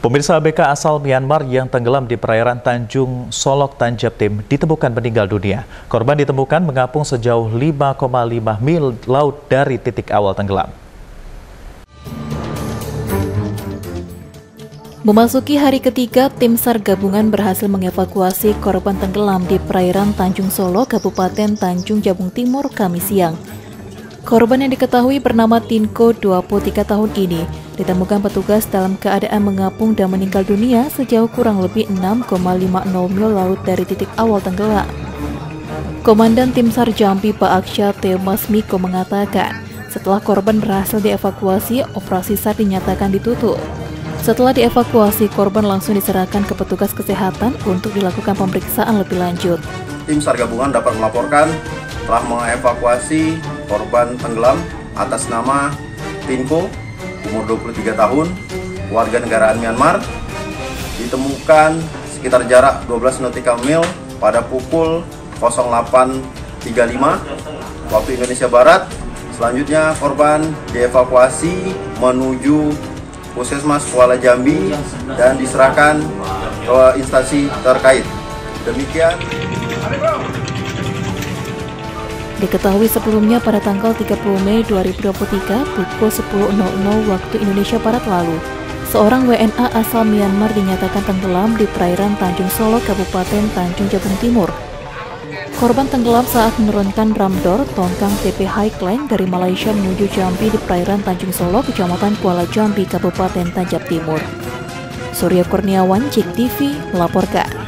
Pemirsa ABK asal Myanmar yang tenggelam di perairan Tanjung Solok, Tanjab-Tim ditemukan meninggal dunia. Korban ditemukan mengapung sejauh 5,5 mil laut dari titik awal tenggelam. Memasuki hari ketiga, tim SAR gabungan berhasil mengevakuasi korban tenggelam di perairan Tanjung Solok, Kabupaten Tanjung Jabung Timur, Kamis siang. Korban yang diketahui bernama Tinko, 23 tahun ini, ditemukan petugas dalam keadaan mengapung dan meninggal dunia sejauh kurang lebih 6,50 mil laut dari titik awal tenggelam. Komandan Tim SAR Jambi Pak Aksya Temas Miko mengatakan, setelah korban berhasil dievakuasi, operasi SAR dinyatakan ditutup. Setelah dievakuasi, korban langsung diserahkan ke petugas kesehatan untuk dilakukan pemeriksaan lebih lanjut. Tim SAR gabungan dapat melaporkan telah mengevakuasi korban tenggelam atas nama Tinko, umur 23 tahun, warga negaraan Myanmar, ditemukan sekitar jarak 12 nautical mil pada pukul 08.35 waktu Indonesia Barat. Selanjutnya korban dievakuasi menuju Puskesmas Kuala Jambi dan diserahkan ke instansi terkait. Demikian. Diketahui sebelumnya pada tanggal 30 Mei 2023 pukul 10.00 waktu Indonesia Barat lalu, seorang WNA asal Myanmar dinyatakan tenggelam di perairan Tanjung Solok, Kabupaten Tanjung Jabung Timur. Korban tenggelam saat menurunkan ramdor tongkang TP Highline dari Malaysia menuju Jambi di perairan Tanjung Solok, Kecamatan Kuala Jambi, Kabupaten Tanjab Timur. Surya Kurniawan, JEK TV, melaporkan.